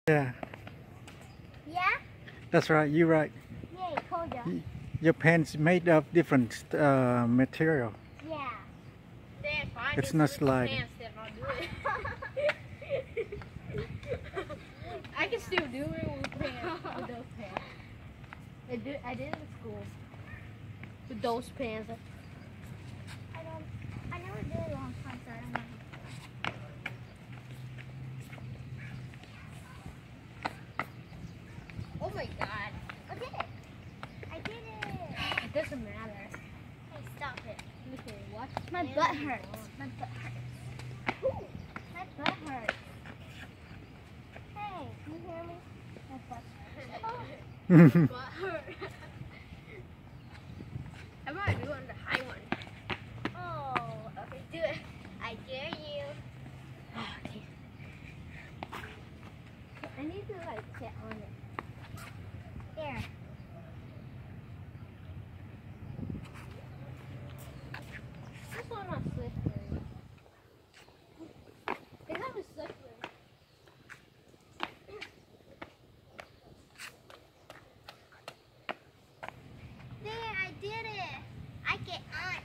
Yeah. Yeah? That's right. You're right. Yeah, hold on. Your pants made of different material. Yeah. It's not sliding. I can still do it with pants. With those pants. I did it in school. With those pants. I never did it a long time, so I don't know. Oh my god. I did it. I did it. It doesn't matter. Hey, stop it. Okay, what? My butt hurts. My butt hurts. Ooh, my butt hurts. Hey, can you hear me? My butt hurts. Oh. Butt hurt. How about I do it on the high one? Oh, okay, do it. I dare you. Oh, okay. I need to like get on it. There. This one not slippery. They have a slippery. There, I did it. I get on.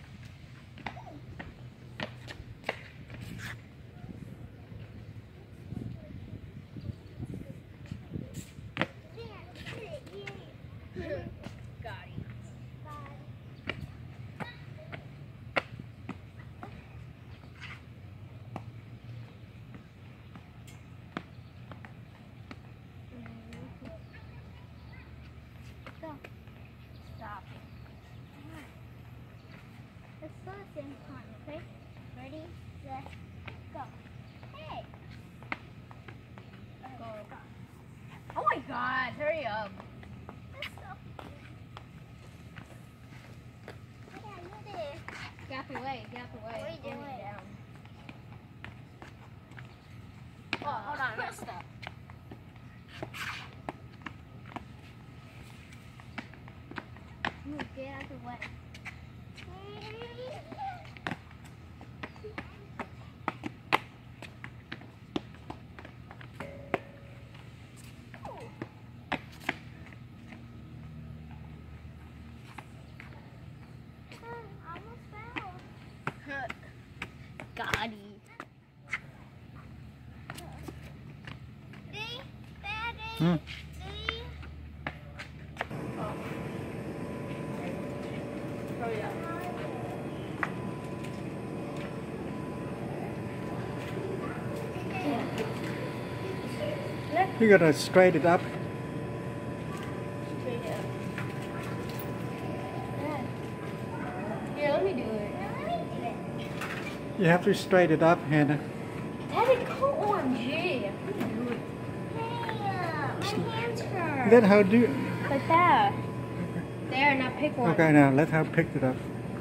Got it. Stop. Let's go at the same time, okay? Ready, set, go. Hey! Go. Oh my god, hurry up. Let's go. Yeah, you did it. Get away, get away. What are you Bring me doing? down. Oh, hold on, I messed up. Move, get out of the way. Almost fell. Got it. See? Daddy? Hmm. See? Hurry up. You gotta straighten it up. Straight up. Here, let me do it. You have to straighten it up, Hannah. Daddy, come on, G. Let me do it. Hey, my hands hurt. Let her do. Like that. There, now pick one. Okay, now let her pick it up.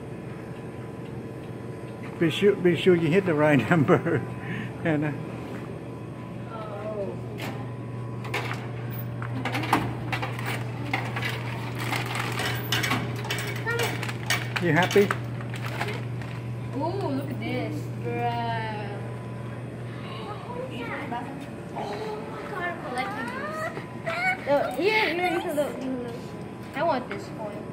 Be sure you hit the right number, Hannah. Oh. You happy? Ooh, look at this. Bruh. Oh my god, I'm collecting these. Look, here, you can look. I want this coin.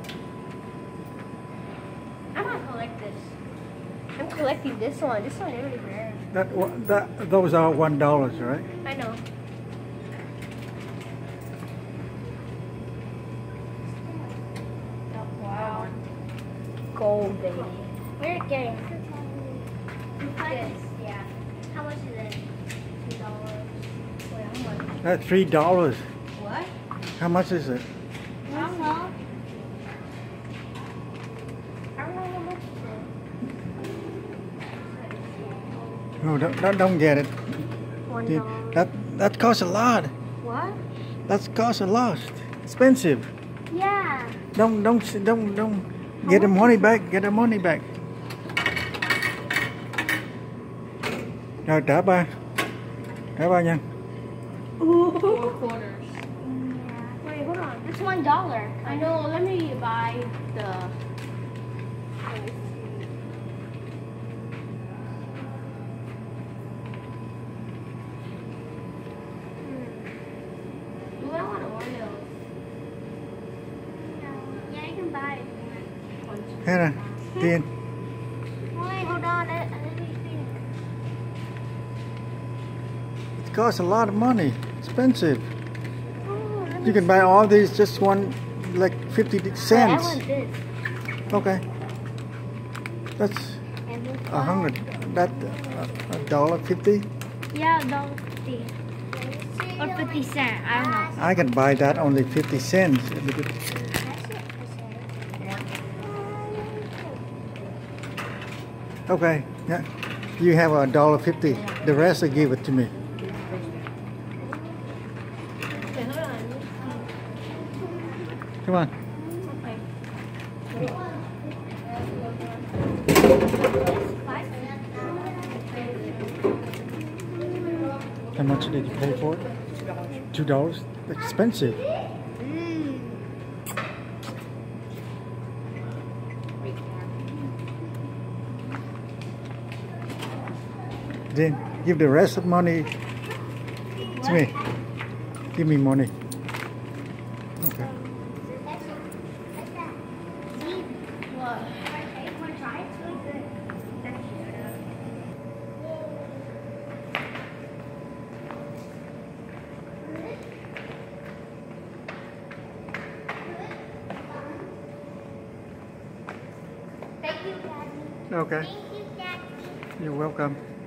I'm gonna collect this. I'm collecting this one. This one is really rare. Those are $1, right? I know. Oh, wow. Gold, baby. We're getting This. Yeah. How much is it? $2. Wait, how much? That's $3. What? How much is it? I don't know. I don't know how much it is. No, don't get it. $1. That costs a lot. What? That costs a lot. Expensive. Yeah. Don't get the money back. Get the money back. Rồi trả ba nha. $4. Yeah. Wait, hold on. It's $1. I know. Let me buy the. can buy it. Hannah, Dean. Wait, hold on. Let me think. It costs a lot of money. Expensive. Oh, let me You can buy all these just one, like 50 I cents. want this. Okay. That's And this $100. That $1.50. Yeah, $1.50. Or 50 cents. I don't know. I can buy that only 50 cents. Okay. Yeah. You have $1.50. The rest I give it to me. Come on. How much did you pay for it? $2? Expensive. Then give the rest of money to me. Give me money. Okay. Thank you, Daddy. Okay. Thank you, Daddy. You're welcome.